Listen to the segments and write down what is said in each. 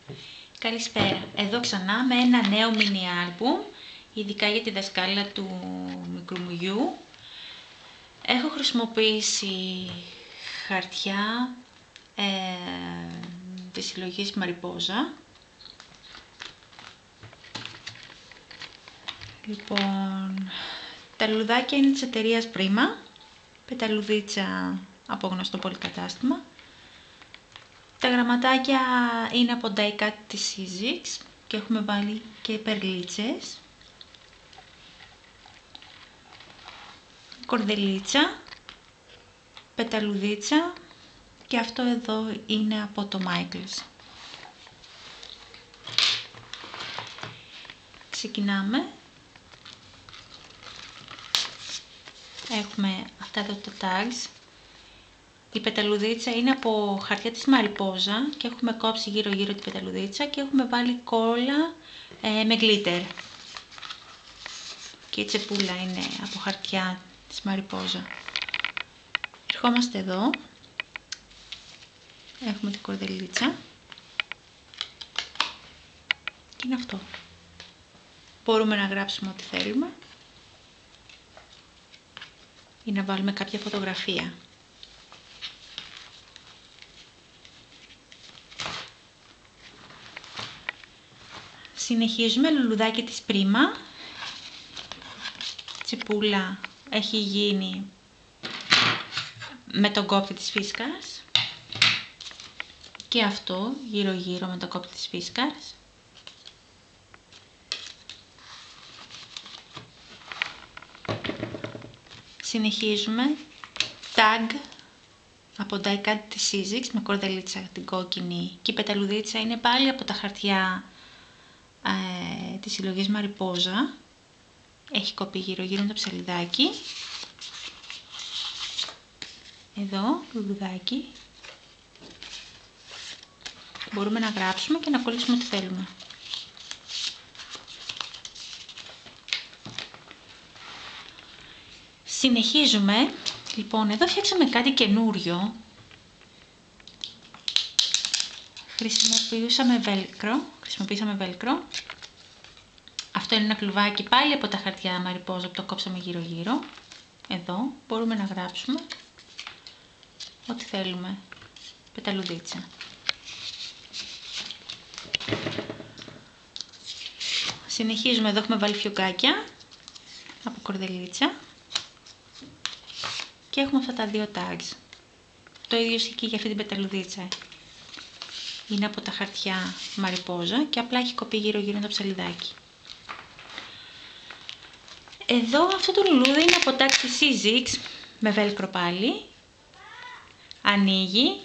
Καλησπέρα. Εδώ ξανά με ένα νέο μίνι άλμπουμ, ειδικά για τη δασκάλα του μικρού μου γιου. Έχω χρησιμοποιήσει χαρτιά της συλλογής Μαριπόζα. Λοιπόν, τα λουλουδάκια είναι της εταιρείας Πρίμα, πεταλουδίτσα από γνωστό πολυκατάστημα. Τα γραμματάκια είναι από die-cut της Sizzix και έχουμε βάλει και περλίτσες, κορδελίτσα, πεταλουδίτσα και αυτό εδώ είναι από το Michaels. Ξεκινάμε. Έχουμε αυτά εδώ τα tags. Η πεταλουδίτσα είναι από χαρτιά της Μαριπόζα και έχουμε κόψει γύρω γύρω την πεταλουδίτσα και έχουμε βάλει κόλλα με γκλίτερ. Και η τσεπούλα είναι από χαρτιά της Μαριπόζα. Ερχόμαστε εδώ. Έχουμε την κορδελίτσα. Και είναι αυτό. Μπορούμε να γράψουμε ό,τι θέλουμε ή να βάλουμε κάποια φωτογραφία. Συνεχίζουμε, λουλουδάκι της Πρίμα. Τσιπούλα έχει γίνει με τον κόπτη της φίσκας. Και αυτό γύρω γύρω με τον κόπτη της φίσκας. Συνεχίζουμε, tag από die-cut της Sizzix με κορδελίτσα την κόκκινη και η πεταλουδίτσα είναι πάλι από τα χαρτιά της συλλογής Μαριπόζα. Έχει κοπεί γύρω γύρω το ψαλιδάκι. Εδώ λουλουδάκι. Μπορούμε να γράψουμε και να κολλήσουμε ό,τι θέλουμε. Συνεχίζουμε. Λοιπόν, εδώ φτιάξαμε κάτι καινούριο. Χρησιμοποιήσαμε velcro. Αυτό είναι ένα κλουβάκι πάλι από τα χαρτιά Μαριπόζα που το κόψαμε γύρω γύρω. Εδώ μπορούμε να γράψουμε ό,τι θέλουμε. Πεταλουδίτσα. Συνεχίζουμε, εδώ έχουμε βάλει φιωγκάκια από κορδελίτσα. Και έχουμε αυτά τα δύο tags. Το ίδιο ισχύει και για αυτή την πεταλουδίτσα. Είναι από τα χαρτιά Μαριπόζα και απλά έχει κοπεί γύρω γύρω το ψαλιδάκι. Εδώ αυτό το λουλούδι είναι από tag της Sizzix με velcro πάλι. Ανοίγει.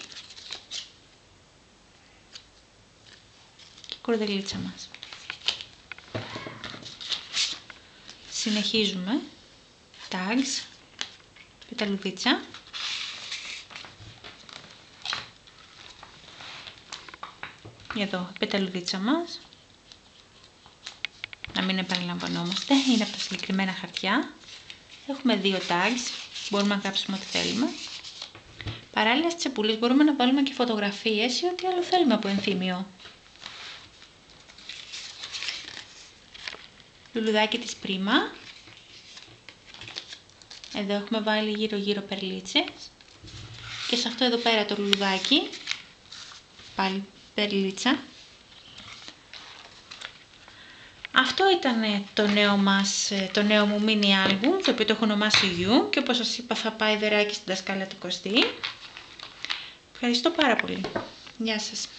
Και η κορδελίτσα μας. Συνεχίζουμε. Tags. Πεταλουδίτσα. Εδώ η πεταλουδίτσα μας. Να μην επαναλαμβανόμαστε, είναι από τα συγκεκριμένα χαρτιά. Έχουμε δύο tags, μπορούμε να γράψουμε ό,τι θέλουμε. Παράλληλα στις τσεπούλες μπορούμε να βάλουμε και φωτογραφίες ή ό,τι άλλο θέλουμε από ενθύμιο. Λουλουδάκι της Πρίμα. Εδώ έχουμε βάλει γύρω γύρω περλίτσες. Και σε αυτό εδώ πέρα το λουλουδάκι, πάλι περλίτσα. Αυτό ήταν το νέο μου μίνι άλμπουμ, το οποίο το έχω ονομάσει You και όπως σας είπα θα πάει δεράκι στην δασκάλα του Κωστή. Ευχαριστώ πάρα πολύ. Γεια σας.